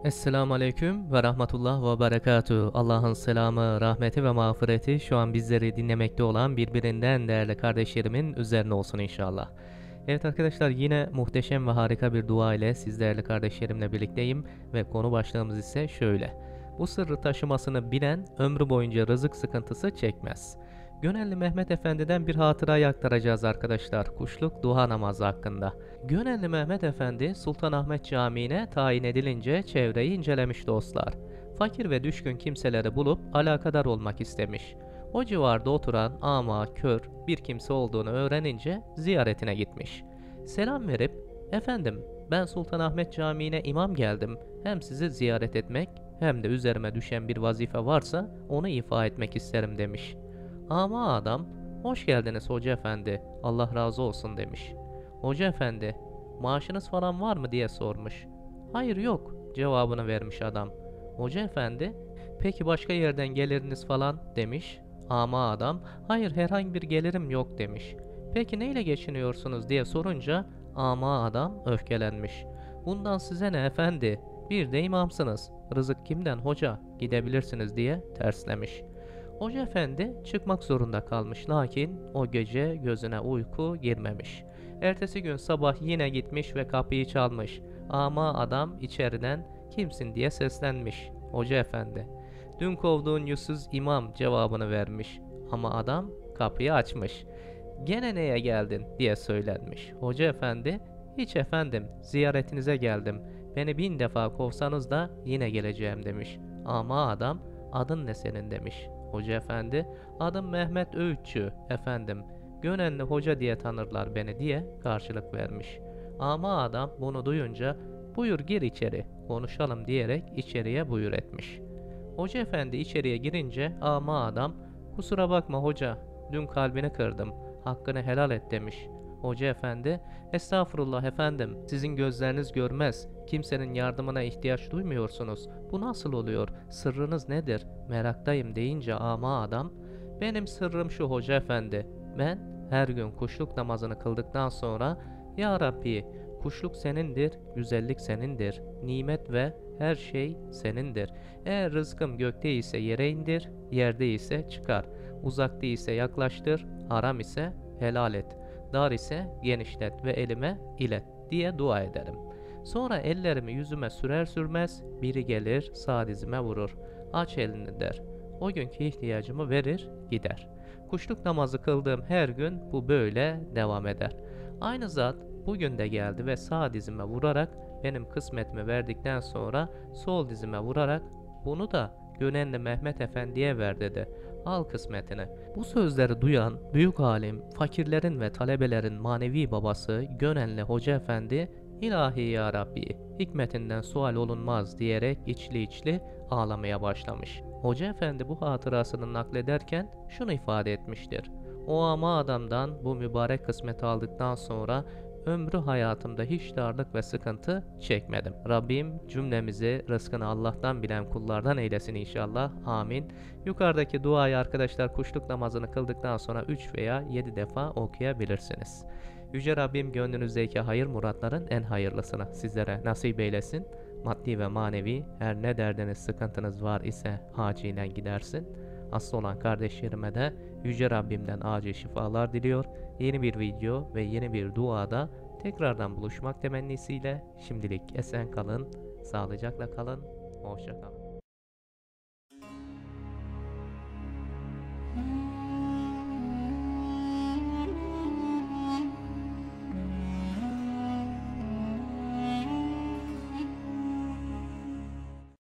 Esselamu Aleyküm ve Rahmetullah ve Berekatuhu. Allah'ın selamı, rahmeti ve mağfireti şu an bizleri dinlemekte olan birbirinden değerli kardeşlerimin üzerine olsun inşallah. Evet arkadaşlar, yine muhteşem ve harika bir dua ile sizlerle kardeşlerimle birlikteyim ve konu başlığımız ise şöyle. Bu sırrı taşımasını bilen ömrü boyunca rızık sıkıntısı çekmez. Gönenli Mehmet Efendi'den bir hatırayı aktaracağız arkadaşlar, kuşluk duha namazı hakkında. Gönenli Mehmet Efendi Sultanahmet Camii'ne tayin edilince çevreyi incelemiş dostlar. Fakir ve düşkün kimseleri bulup alakadar olmak istemiş. O civarda oturan ama kör bir kimse olduğunu öğrenince ziyaretine gitmiş. Selam verip, "Efendim, ben Sultanahmet Camii'ne imam geldim. Hem sizi ziyaret etmek hem de üzerime düşen bir vazife varsa onu ifa etmek isterim," demiş. Ama adam, "Hoş geldiniz hoca efendi, Allah razı olsun," demiş. Hoca efendi, "Maaşınız falan var mı?" diye sormuş. "Hayır, yok," cevabını vermiş adam. Hoca efendi, "Peki başka yerden geliriniz falan?" demiş. Ama adam, "Hayır, herhangi bir gelirim yok," demiş. "Peki neyle geçiniyorsunuz?" diye sorunca ama adam öfkelenmiş. "Bundan size ne efendi? Bir de imamsınız. Rızık kimden hoca? Gidebilirsiniz," diye terslemiş. Hoca efendi çıkmak zorunda kalmış, lakin o gece gözüne uyku girmemiş. Ertesi gün sabah yine gitmiş ve kapıyı çalmış. Ama adam içeriden "Kimsin?" diye seslenmiş. Hoca efendi, "Dün kovduğun yüzsüz imam," cevabını vermiş. Ama adam kapıyı açmış. "Gene neye geldin?" diye söylenmiş. Hoca efendi, "Hiç efendim, ziyaretinize geldim. Beni 1000 defa kovsanız da yine geleceğim," demiş. Ama adam, "Adın ne senin?" demiş. Hoca efendi, "Adım Mehmet Öğütçü efendim. Gönenli hoca diye tanırlar beni," diye karşılık vermiş. Ama adam bunu duyunca "Buyur gir içeri, konuşalım," diyerek içeriye buyur etmiş. Hoca efendi içeriye girince ama adam, "Kusura bakma hoca, dün kalbini kırdım, hakkını helal et," demiş. Hoca efendi, "Estağfurullah efendim, sizin gözleriniz görmez, kimsenin yardımına ihtiyaç duymuyorsunuz. Bu nasıl oluyor, sırrınız nedir, meraktayım," deyince ama adam, "Benim sırrım şu hoca efendi, ben her gün kuşluk namazını kıldıktan sonra, Ya Rabbi, kuşluk senindir, güzellik senindir, nimet ve her şey senindir. Eğer rızkım gökte ise yere indir, yerde ise çıkar, uzakta ise yaklaştır, haram ise helal et, dar ise genişlet ve elime ilet," diye dua ederim. Sonra ellerimi yüzüme sürer sürmez biri gelir sağ dizime vurur. "Aç elini," der. O günkü ihtiyacımı verir gider. Kuşluk namazı kıldığım her gün bu böyle devam eder. Aynı zat bugün de geldi ve sağ dizime vurarak benim kısmetimi verdikten sonra sol dizime vurarak "Bunu da Gönenli Mehmet Efendi'ye ver," dedi. "Al kısmetini." Bu sözleri duyan büyük alim, fakirlerin ve talebelerin manevi babası Gönenli Hoca Efendi, "İlahi ya Rabbi, hikmetinden sual olunmaz," diyerek içli içli ağlamaya başlamış. Hoca Efendi bu hatırasını naklederken şunu ifade etmiştir: "O ama adamdan bu mübarek kısmeti aldıktan sonra ömrü hayatımda hiç darlık ve sıkıntı çekmedim. Rabbim cümlemizi rızkını Allah'tan bilen kullardan eylesin inşallah. Amin." Yukarıdaki duayı arkadaşlar kuşluk namazını kıldıktan sonra 3 veya 7 defa okuyabilirsiniz. Yüce Rabbim gönlünüzdeki hayır muratların en hayırlısını sizlere nasip eylesin. Maddi ve manevi her ne derdiniz sıkıntınız var ise acilen gidersin. Hasta olan kardeşlerime de Yüce Rabbimden acil şifalar diliyor. Yeni bir video ve yeni bir duada tekrardan buluşmak temennisiyle şimdilik esen kalın, sağlıcakla kalın, hoşça kalın.